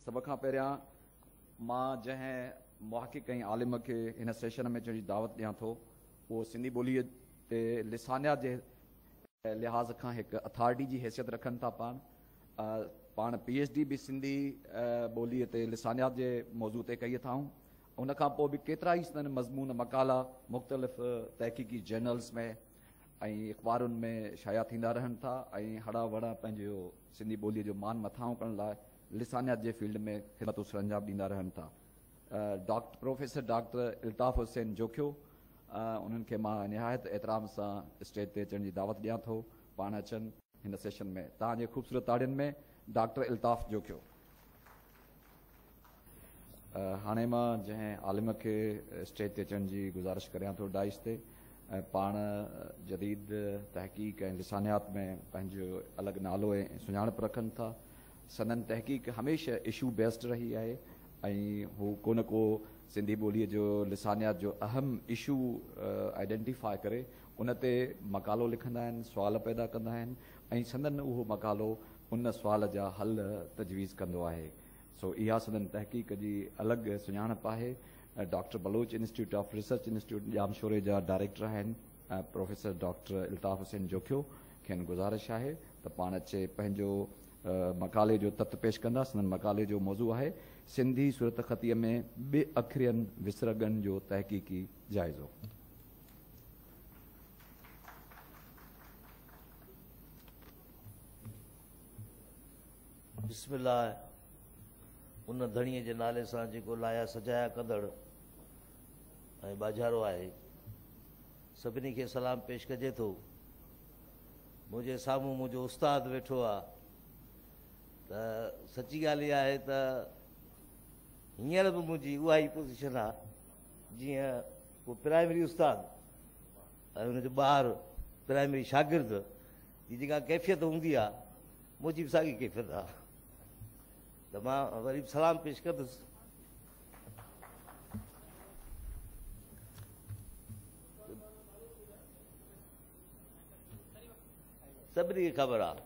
सब खां पहिरियां मां जंहिं मुहक़िक़ ऐं आलिम खे हिन सेशन में अचण जी दावत ॾियां थो उहो सिंधी ॿोलीअ ते लिसानियात जे लिहाज़ खां हिकु अथॉरिटी जी हैसियत रखनि था। पाण PhD बि सिंधी ॿोलीअ ते लिसानियात जे मौज़ू ते कई अथऊं। उन खां पोइ बि केतिरा ई संदन मज़मून मक़ाला मुख़्तलिफ़ तहक़ीक़ी जर्नल्स में ऐं अख़बारुनि में शाया थींदा रहनि था ऐं हड़ा वड़ा पंहिंजो सिंधी ॿोलीअ जो मान मथां करण लाइ लिसानियात जे फील्ड में ख़िदमतूं सरंजाम ॾींदा रहनि था। प्रोफेसर डॉक्टर इल्ताफ़ हुसैन जोखियो उन्हनि खे मां निहायत एतिराम सां स्टेज ते अचण जी दावत ॾियां थो। पाण अचनि हिन सेशन में। तव्हांजे ख़ूबसूरत ताड़ियुनि में डॉक्टर इल्ताफ़ जोखियो। हाणे मां जंहिं आलिम खे स्टेज ते अचण जी गुज़ारिश करियां थो डाइस ते, पाण जदीद तहक़ीक़ ऐं लिसानियात में पंहिंजो अलॻि नालो ऐं सुञाणप रखनि था। संदन तहक़ीक़ हमेशह इशू बेस्ड रही आहे ऐं हू को न को सिंधी ॿोलीअ जो लिसानियात जो अहम इशू आइडेंटिफाई करे उन ते मक़ालो लिखंदा आहिनि, सुवाल पैदा कंदा आहिनि ऐं संदन उहो मक़ालो उन सुवाल जा हल तजवीज़ कंदो आहे। सो इहा संदन तहक़ीक़ जी अलॻि सुञाणप आहे। Doctor Baloch institute of research institute जामशोरे जा डायरेक्टर आहिनि प्रोफेसर डॉक्टर इल्ताफ़ हुसैन जोखियो। खेनि गुज़ारिश आहे त पाण अचे पंहिंजो मक़ाले जो तत पेश कंदा। संदन मक़ाले जो मौज़ू आहे सिंधी सूरत ख़तीअ में ॿे अखरियनि विसरगनि जो तहक़ीक़ी जाइज़ो। बिस्मिल्लाह। उन धणीअ जे नाले सां जेको लाया सजाया कंदड़ ऐं बाज़ारो आहे, सभिनी खे सलाम पेश कजे थो। मुंहिंजे साम्हूं मुंहिंजो उस्ताद वेठो आहे त सची ॻाल्हि इहा आहे त हींअर बि मुंहिंजी उहा ई पोज़ीशन आहे जीअं को प्राइमरी उस्ताद ऐं हुनजो ॿारु प्राइमरी शागिर्द जी जेका कैफ़ियत हूंदी आहे, मुंहिंजी बि साॻी कैफ़ियत आहे। त मां वरी सलाम पेश कंदुसि। सभिनी खे ख़बर आहे।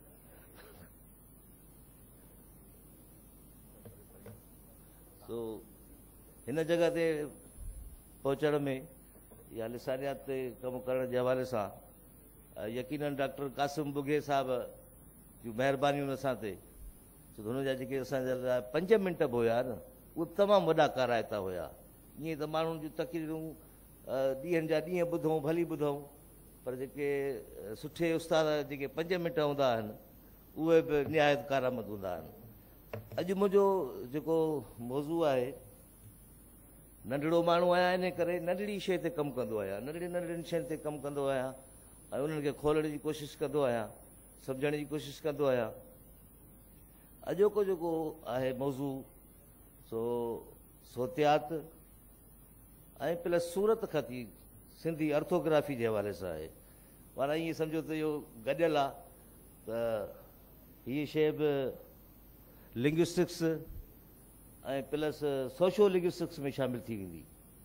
सो हिन जॻह ते पहुचण में या लिसानियात ते कमु करण जे हवाले सां यकीनन डॉक्टर कासिम बुघे साहब जूं महिरबानियूं असां ते, छो त हुनजा जेके असांजे लाइ 5 मिंट बि हुया न, उहे तमामु वॾा काराइता हुया। ईअं त माण्हुनि जूं तक़रीरूं ॾींहंनि जा ॾींहं ॿुधूं भली ॿुधूं, पर जेके सुठे उस्ताद जेके 5 मिंट हूंदा आहिनि उहे बि निहायत कारआमद हूंदा आहिनि। अॼु मुंहिंजो जेको मौज़ू आहे, नंढड़ो माण्हू आहियां इन करे नंढड़ी शइ ते कमु कंदो आहियां, नंढड़ियुनि शयुनि ते कमु कंदो आहियां ऐं उन्हनि खे खोलण जी कोशिशि कंदो आहियां, सम्झण जी कोशिशि कंदो आहियां। अॼोको जेको आहे मौज़ू सो सोतियात ऐं प्लस सूरत ख़ती सिंधी ऑर्थोग्राफी जे हवाले सां आहे। माना ईअं सम्झो त इहो गॾियल आहे त हीअ शइ बि लिंग्विस्टिक्स ऐं प्लस सोशो लिंग्विस्टिक्स में शामिलु थी वेंदी।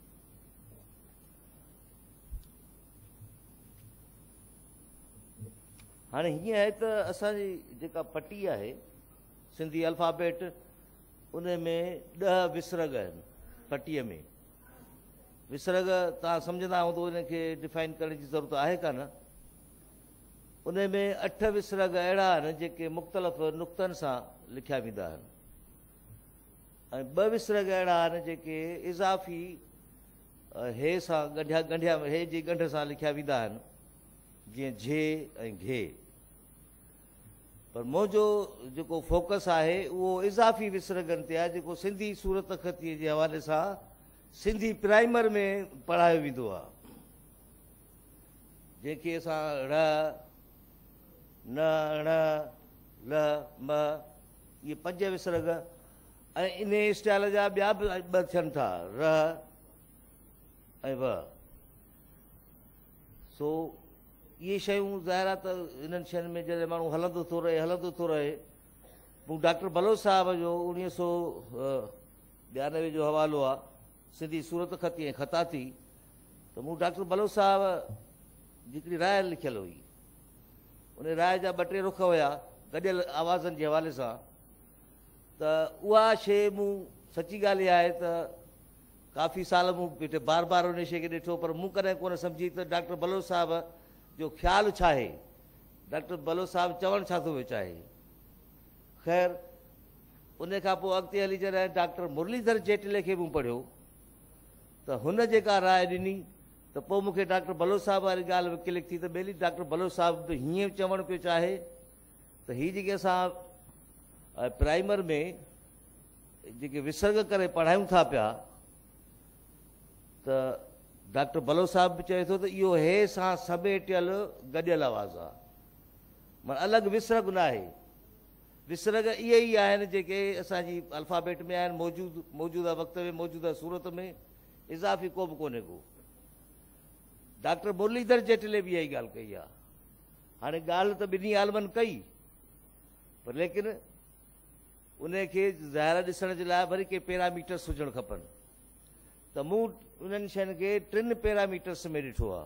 हाणे हीअं आहे त असांजी जेका पटी आहे सिंधी अल्फ़ाबेट, उन में 10 विसरग आहिनि। पटीअ में विसरग तव्हां सम्झंदा हूंदो, इनखे डिफाइन करण जी ज़रूरत आहे कान। उन में 8 विसरग अहिड़ा आहिनि जेके मुख़्तलिफ़ नुक़्तनि सां लिखिया वेंदा आहिनि ऐं 2 विसरग अहिड़ा आहिनि जेके इज़ाफ़ी हे सां ॻंढिया हे जी ॻंढ सां लिखिया वेंदा आहिनि, जीअं झे ऐं घे। पर मुंहिंजो जेको फोकस आहे उहो इज़ाफ़ी विसरगनि ते आहे, जेको सिंधी सूरत ख़तीअ जे हवाले सां सिंधी प्राइमर में पढ़ायो वेंदो आहे, जंहिंखे असां ड़ न ण ल म इहे 5 विसरग ऐं इन स्टाइल जा ॿिया बि 2 थियनि था, र ऐं व। सो इहे शयूं ज़ाहिर आहे त इन्हनि शयुनि में जॾहिं माण्हू हलंदो थो रहे। मूं डॉक्टर बलोच साहब जो 1992 जो हवालो आहे सिंधी सूरत ख़ती ऐं ख़ताती, त मूं डॉक्टर बलोच साहब हिकिड़ी राय लिखियल हुई। उन राय जा 2 टे रुख हुया गॾियल आवाज़नि जे हवाले सां त त उहा शइ मूं सची ॻाल्हि इहा आहे त काफ़ी साल मूं बार बार उन शइ खे ॾिठो, पर मूं कॾहिं कोन सम्झी त डॉक्टर बलोच साहब जो ख़्यालु छा आहे, डॉक्टर बलोच साहब चवणु छा थो चाहे। ख़ैर उन खां पोइ अॻिते हली जॾहिं डॉक्टर मुरलीधर जेटले खे मूं पढ़ियो त हुन जेका राय ॾिनी त पोइ मूंखे डॉक्टर बलोच साहब वारी ॻाल्हि बि क्लिक थी त ॿेली डॉक्टर बलोच साहब बि हीअं चवणु पियो चाहे त हीअ जेके असां प्राइमर में जेके विसर्ग करे पढ़ायूं था पिया त डॉक्टर बलोच साहब बि चए थो त इहो हे सां समेटियल गॾियल आवाज़ आहे, माना अलॻि विसर्ग न आहे। विसर्ग इहे ई आहिनि जेके असांजी अल्फ़ाबेट में आहिनि, मौजूदा वक़्त में मौजूदा सूरत में, इज़ाफ़ी को बि कोन्हे को। डॉक्टर मुरलीधर जेटले बि इहा ई ॻाल्हि कई आहे। हाणे ॻाल्हि त ॿिन्ही आलमनि कई, पर लेकिन उनखे ज़ाहिर ॾिसण जे लाइ वरी के पैरामीटर्स हुजणु खपनि, त मूं उन्हनि शयुनि खे 3 पैरामीटर्स में ॾिठो आहे।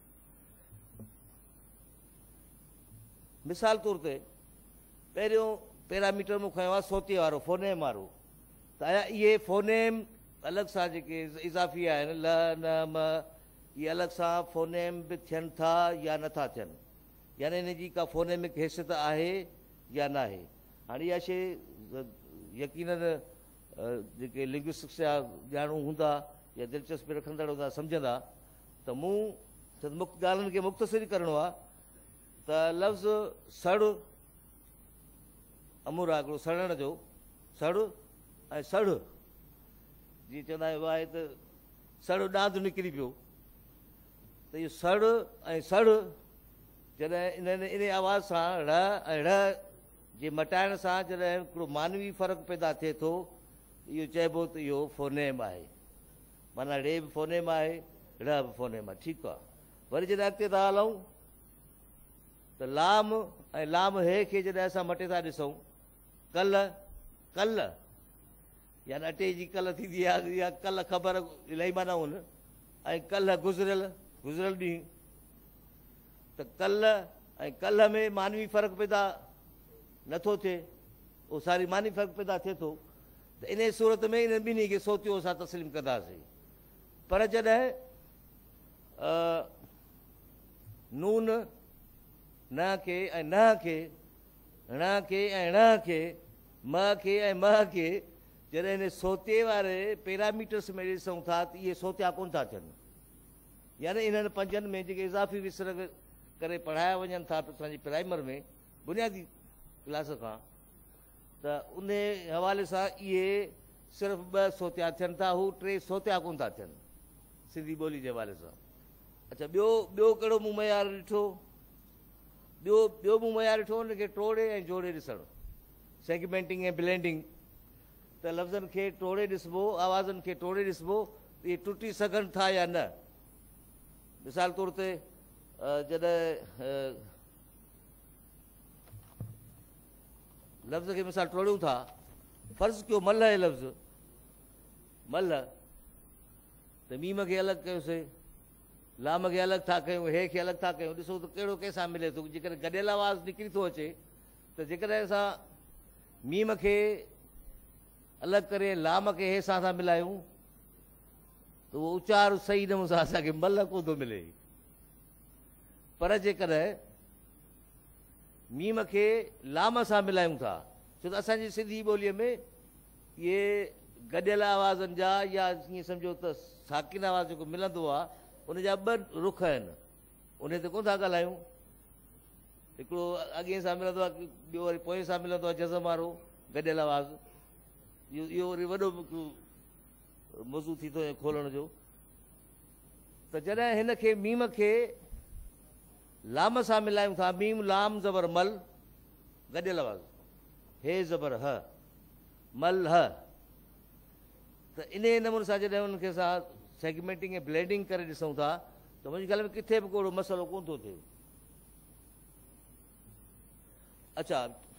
मिसाल तौर ते पहिरियों पैरामीटर मूं खयो आहे सोते वारो, फोनेम वारो। त आया इहे फोनेम अलॻि सां जेके इज़ाफ़ी आहिनि ल न म, इहे अलॻि सां फोनेम बि थियनि था या नथा थियनि, यानी इन जी का फोनेमिक हैसियत आहे या न आहे। हाणे इहा शइ यकीनन जेके लिंग्विस्टिक्स जा ॼाणू हूंदा या दिलचस्पी रखंदड़ हूंदा सम्झंदा त मूं ॻाल्हियुनि खे मुख़्तसिर करिणो आहे त लफ़्ज़ सड़ अमूर आहे हिकिड़ो सड़ण जो, सड़ ऐं सड़ जीअं चवंदा आहियूं आहे त सड़ ॾांद निकिरी पियो, त इहो सड़ ऐं सड़ जॾहिं इन आवाज़ सां ड़ ऐं ड़ जे मटाइण सां जॾहिं हिकिड़ो मानवी फ़र्क़ु पैदा थिए थो, इहो चइबो त इहो फोनेम आहे। माना रे बि फोनेम आहे, ड़ बि फोनेम आहे, ठीकु आहे। वरी जॾहिं अॻिते था हलूं त लाम ऐं लाम हे खे जॾहिं असां मटे था ॾिसूं, कल कल यानी अटे जी कल थींदी आहे, या कल ख़बर इलाही माना आहिनि, ऐं कल गुज़िरियल गुज़िरियल ॾींहुं, त कल ऐं कल में मानवी फ़र्क़ु पैदा नथो थिए, उहो सारी मानवी फ़र्क़ु पैदा थिए थो, त इन सूरत में इन ॿिन्ही खे सोतियो असां तस्लीम कंदासीं। पर जॾहिं नून न खे ऐं न खे, ण खे ऐं ण खे, म खे ऐं म खे जॾहिं इन सोते वारे पैरामीटर्स में ॾिसूं था त इहे सोतिया कोन था थियनि, यानी इन्हनि 5 में जेके इज़ाफ़ी विसर्ग करे पढ़ाया वञनि था असांजी प्राइमर में बुनियादी क्लास खां, त उन हवाले सां इहे सिर्फ़ु 2 सोतिया थियनि था, हू 3 सोतिया कोन था थियनि सिंधी ॿोली जे हवाले सां। अच्छा, ॿियो कहिड़ो मूं मयार ॾिठो, ॿियो मूं मयार ॾिठो हुनखे टोड़े ऐं जोड़े ॾिसणु, सेगमेंटिंग ऐं ब्लेंडिंग। त लफ़्ज़नि खे टोड़े ॾिसबो, आवाज़नि खे टोड़े ॾिसबो, इहे टुटी सघनि था या न। मिसाल तौर ते जॾहिं लफ़्ज़ खे मिसाल टोड़ियूं था, फ़र्ज़ु कयो मल आहे लफ़्ज़ मल, त मीम खे अलॻि कयोसीं, लाम खे अलॻि था कयूं, हे खे अलॻि था कयूं, ॾिसो त कहिड़ो कंहिंसां मिले थो। जेकॾहिं गॾियल आवाज़ निकिरी थो अचे त जेकॾहिं असां मीम खे अलॻि करे लाम खे हे सां था मिलायूं त उहो उचार सही नमूने सां असांखे मल कोन थो मिले। पर जेकॾहिं मीम खे लाम सां मिलायूं था, छो त असांजी सिंधी ॿोलीअ में इहे गॾियल आवाज़नि जा या ईअं सम्झो त साकिन आवाज़ जेको मिलंदो आहे उनजा 2 रुख आहिनि, उन ते कोन था ॻाल्हायूं। हिकिड़ो अॻे सां मिलंदो आहे, ॿियो वरी पोइ सां मिलंदो आहे जज़म वारो गॾियल आवाज़। इहो वरी वॾो मौज़ू थी थो खोलण जो। त जॾहिं हिन खे मीम खे लाम सां मिलायूं था, मीम लाम ज़बर मल गॾियल आवाज़, हे ज़बर ह मल ह, त इन नमूने सां जॾहिं हुनखे असां सेगमेंटिंग ऐं ब्लेंडिंग करे ॾिसूं था त मुंहिंजी ॻाल्हि में किथे बि कोई मसइलो कोन थो थिए। अच्छा,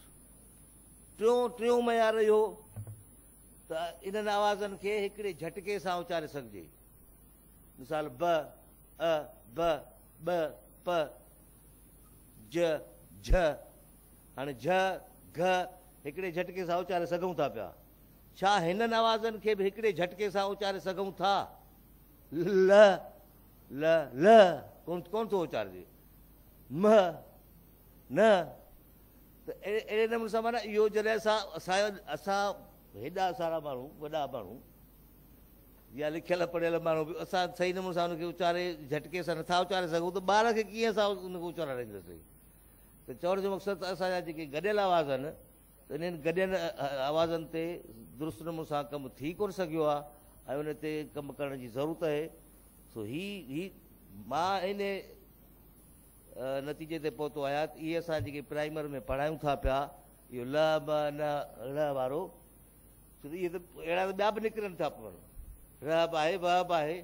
टियों मयार इहो त इन्हनि आवाज़नि खे हिकिड़े झटके सां उचारे सघिजे। मिसाल ब अ ब ब प ज झ, हाणे झ घ हिकिड़े झटके सां उचारे सघूं था पिया। छा हिननि आवाज़नि खे बि हिकिड़े झटके सां उचारे सघूं था? ल ल ल कोन थो उचारिजे, म न। त अहिड़े नमूने सां माना इहो जॾहिं असां हेॾा सारा माण्हू, वॾा माण्हू या लिखियल पढ़ियल माण्हू बि असां सही नमूने सां हुनखे उचारे झटके सां नथा उचारे सघूं त ॿार खे कीअं असां उनखे उचाराईंदासीं? त चवण जो मक़सदु असांजा जेके गॾियल आवाज़ आहिनि त इन्हनि गॾियल आवाज़नि ते दुरुस्त नमूने सां कमु थी कोन सघियो आहे ऐं उन ते कमु करण जी ज़रूरत आहे। सो मां इन नतीजे ते पहुतो आहियां त इहे असां जेके प्राइमर में पढ़ायूं था पिया, इहो ल ब न ड़ वारो, छो त इहे त अहिड़ा त ॿिया बि निकिरनि था पिया। र बि आहे, ब बि आहे,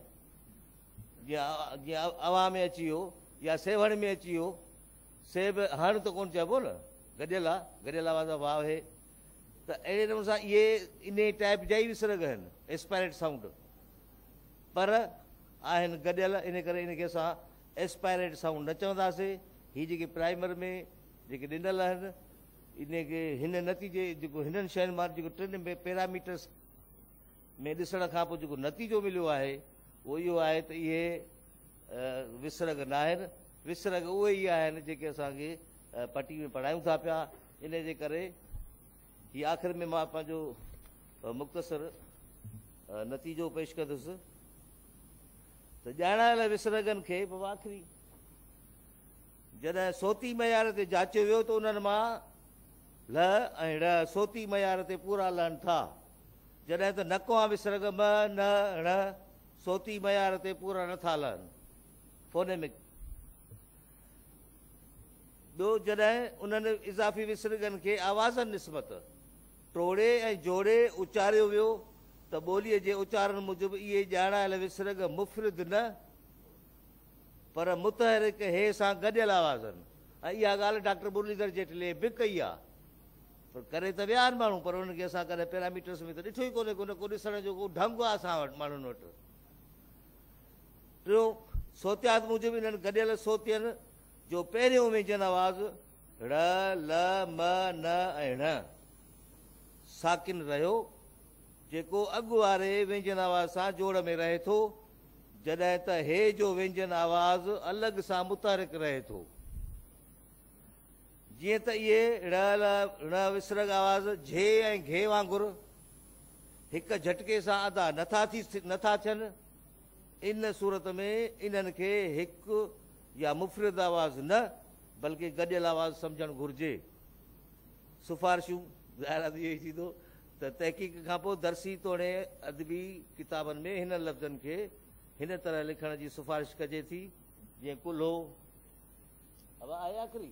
जीअं अवा में अची वियो या सेवण में अची वियो। से बि हण त कोन चइबो न, गॾियल आहे, गॾियल आवाज़ वाह आहे। त अहिड़े नमूने सां इहे इन टाइप जा ई विसरग आहिनि, एस्पायरेट साउंड, पर आहिनि गॾियल, इन करे इनखे असां एस्पायरेट साउंड न चवंदासीं। हीअ जेके प्राइमर में जेके ॾिनल आहिनि, इनखे हिन नतीजे जेको हिननि शयुनि मां जेको टिनि पैरामीटर्स में ॾिसण खां पोइ जेको नतीजो मिलियो आहे उहो इहो आहे त इहे विसरग न आहिनि। विसरग उहे ई आहिनि जेके असांखे पटी में पढ़ायूं था पिया। इन जे करे हीअ आख़िर में मां पंहिंजो मुख़्तसर नतीजो पेश कंदुसि त ॼाणायल विसरगनि खे पोइ आख़िरी जॾहिं सोती मयार ते जाचियो वियो त उन्हनि मां ल ऐं ड़ सोती मयार ते पूरा लहनि था, जॾहिं त नकवा विसरग म न ण सोती मयार ते पूरा नथा लहनि, फोनेमिक। ॿियो जॾहिं उन्हनि इज़ाफ़ी विसरगनि खे आवाज़नि निस्बत टोड़े ऐं जोड़े उचारियो वियो त ॿोलीअ जे उचारण मूजिबि इहे ॼाणायल विसरग मुफ़रिद न पर मुतहरिक हे सां गॾियल आवाज़नि। ऐं इहा ॻाल्हि डॉक्टर मुरलीधर जेटले बि कई आहे, पर करे त विया आहिनि माण्हू, पर उन्हनि खे असां कॾहिं पैरामीटर्स में त ॾिठो ई कोन्हे, को ॾिसण जो को ढंग आहे असां वटि माण्हुनि वटि। टियों, सोतियात मूजिबि इन्हनि गॾियल सोतियनि जो पहिरियों व्यंजन आवाज़ ड़ ल म न ऐं ण साकिन रहियो, जेको अॻु वारे व्यंजन आवाज़ सां जोड़ में रहे थो, जॾहिं त हे जो व्यंजन आवाज़ अलॻि सां मुतहरिक रहे थो। जीअं त इहे ड़ ल ण विसरग आवाज़ झे ऐं घे वांगुरु हिक झटके सां अदा नथा थियनि, इन सूरत में इन्हनि खे हिकु या मुफ़रिद आवाज़ न बल्कि गॾियल आवाज़ सम्झणु घुरिजे। सिफ़ारिशूं ज़ाहिर इहो ई थींदो त तहक़ीक़ खां पोइ दर्सी तोड़े अदबी किताबनि में हिन लफ़्ज़नि खे हिन तरह लिखण जी सिफ़ारिश कजे थी जीअं कुल्हो। अब आहे आख़िरी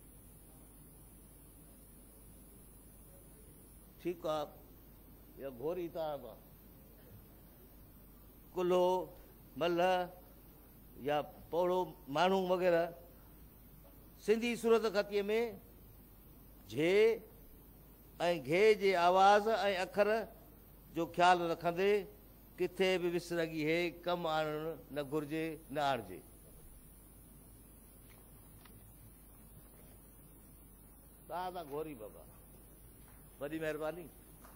ठीकु आहे, या घोरी था कुल्हो मल या पोड़ो माण्हू वग़ैरह। सिंधी सूरत ख़तीअ में झे ऐं घे जे आवाज़ ऐं अखर जो ख़्यालु रखंदे किथे बि विसरगी हे कमु आणणु न घुरिजे, न आणिजे। तव्हां घोरी बाबा, वॾी महिरबानी।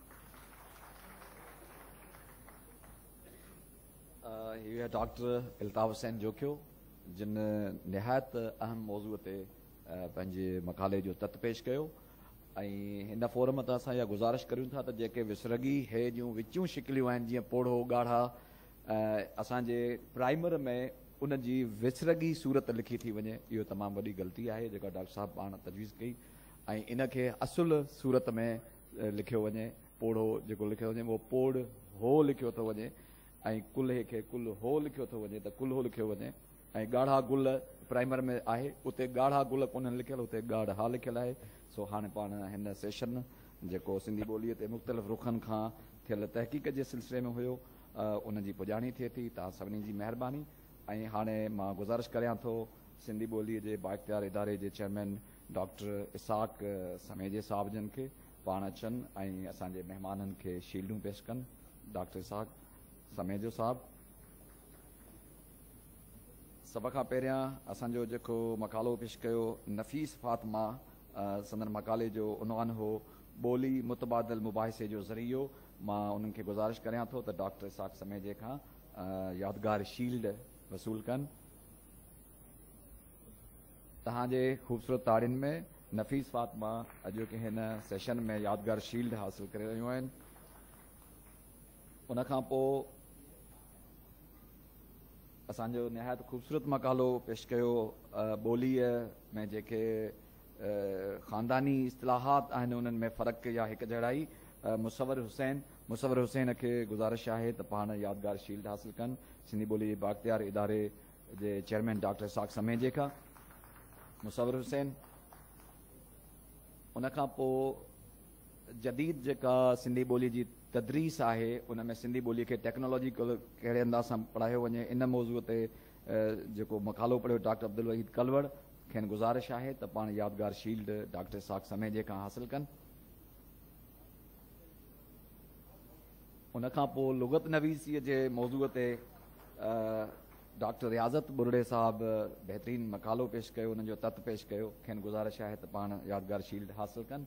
हीअ डॉक्टर इल्ताफ़ हुसैन जोखियो, जिन निहायत अहम मौज़ूअ ते पंहिंजे मकाले जो तत पेश कयो। ऐं हिन फोरम ते असां इहा गुज़ारिश करियूं था त जेके विसरगी हे जूं विचूं शिकिलियूं आहिनि, जीअं पोड़ो ॻाढ़ा, असांजे प्राइमर में उन जी विसरगी सूरत लिखी थी वञे, इहो तमामु वॾी ग़लती आहे जेका डॉक्टर साहब पाण तजवीज़ कई। ऐं इनखे असुल सूरत में लिखियो वञे, पोड़ो जेको लिखियो वञे उहो पोड़ हो लिखियो थो वञे, ऐं कुल्हे खे कुल हो लिखियो थो वञे त कुल्हो लिखियो वञे। ऐं ॻाढ़ा गुल प्राइमर में आहे, उते ॻाढ़ा गुल कोन्हनि लिखियल, उते ॻाढ़ा लिखियल आहे। सो हाणे पाण हिन सेशन जेको सिंधी ॿोलीअ ते मुख़्तलिफ़ रुखनि खां थियल तहक़ीक़ जे सिलसिले में हुयो, उन जी पुॼाणी थिए थी। तव्हां सभिनी जी महिरबानी। ऐं हाणे मां गुज़ारिश करियां थो सिंधी ॿोलीअ जे बाइख़्तियार इदारे जे चेयरमैन डॉक्टर इसाक समेजे साहब जन खे पाण अचनि ऐं असांजे महिमाननि खे शील्डूं पेश कनि। डॉक्टर इसाक समेजो साहब। सभ खां पहिरियां असांजो जेको मकालो पेश कयो नफ़ीस फ़ातिमा, संदन मकाले जो उनवान हो ॿोली मुतबादिल मुबाहिसे जो ज़रियो मां उन्हनि खे गुज़ारिश करियां थो त डॉक्टर इसाक समेजे खां यादगार शील्ड वसूल कनि। तव्हांजे ख़ूबसूरत ताड़ियुनि में नफ़ीस फातिमा अॼोके हिन सेशन में यादगार शील्ड हासिल करे रहियूं आहिनि। उनखां पोइ असांजो निहायत ख़ूबसूरत मक़ालो पेश कयो ॿोलीअ में जेके ख़ानदानी इस्तिलाहात आहिनि उन्हनि में फ़र्क़ु या हिकु जहिड़ाई मुसवर हुसैन खे गुज़ारिश आहे त पाण यादगार शील्ड हासिल कनि सिंधी ॿोली बाख्तियार इदारे जे चेयरमैन डॉक्टर इसाक समेजे खां। मुसवर हुसैन। उनखां पोइ जदीद जेका सिंधी ॿोली जी तदरीस आहे उन में सिंधी ॿोलीअ खे टेक्नोलॉजी कहिड़े अंदाज़ सां पढ़ायो वञे इन मौज़ूअ ते जेको मक़ालो पढ़ियो डॉक्टर अब्दुल वहीद कलवड़ खेनि गुज़ारिश आहे त पाण यादगार शील्ड डॉक्टर इसाक समेजे खां हासिल कनि। उनखां पोइ लुगत नवीसीअ जे मौज़ूअ ते डॉक्टर रियाज़त बुरड़े साहब बहितरीन मक़ालो पेश कयो उन्हनि जो तत पेश कयो खेनि गुज़ारिश आहे त पाण यादगार शील्ड हासिल कनि।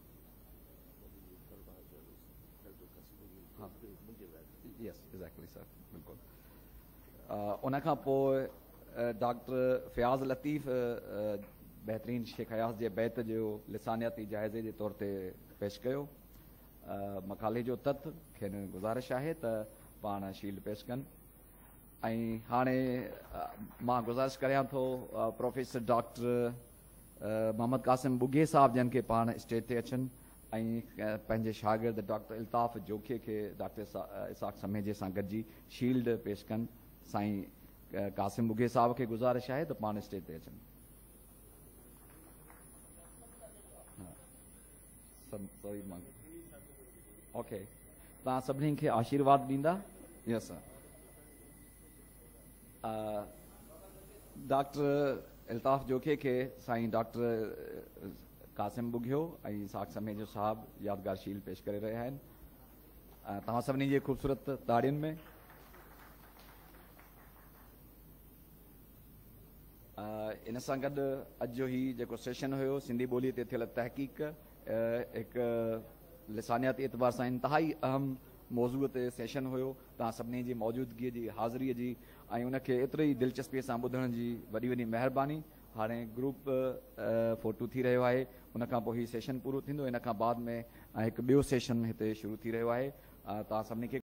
यस एग्जैक्टली सर बिल्कुलु। उनखां पोइ डॉक्टर फ़याज़ लतीफ़ बहितरीन शेख हयास जे बैत जो लिसानियाती जाइज़े जे तौर ते पेश कयो मक़ाले जो तत खेनि गुज़ारिश आहे त पाण शील्ड पेश कनि। ऐं हाणे मां गुज़ारिश करियां थो प्रोफेसर डॉक्टर मोहम्मद कासिम बुघे साहब जन खे पाण स्टेज ते अचनि ऐं पंहिंजे शागिर्द डॉक्टर इल्ताफ़ जोखे खे डॉक्टर इसाक समेजे सां गॾिजी शील्ड पेश कनि। साईं कासिम बुघे साहब खे गुज़ारिश आहे त पाण स्टेज ते अचनि। ओके तव्हां सभिनी खे आशीर्वाद ॾींदा? यस सर। डॉक्टर इल्ताफ़ जोखे खे साईं डॉक्टर कासिम बुघियो ऐं इसाक समेजो साहब यादगार शील्ड पेश करे रहिया आहिनि। तव्हां सभिनी जे ख़ूबसूरत ताड़ियुनि में इन सां गॾु अॼु जो ही जेको सेशन हुयो सिंधी ॿोलीअ ते थियल तहक़ीक़ हिकु लिसानियाती एतबार सां इंतिहाई अहम मौज़ूअ ते सेशन हुयो। तव्हां सभिनी जी मौजूदगीअ जी हाज़िरीअ जी ऐं उनखे एतिरी दिलचस्पीअ सां ॿुधण जी वॾी वॾी महिरबानी। हाणे ग्रुप फ़ोटो थी रहियो आहे उनखां पोइ हीउ सेशन पूरो थींदो। इन खां बाद में हिकु ॿियो सेशन हिते शुरू थी रहियो आहे। तव्हां सभिनी खे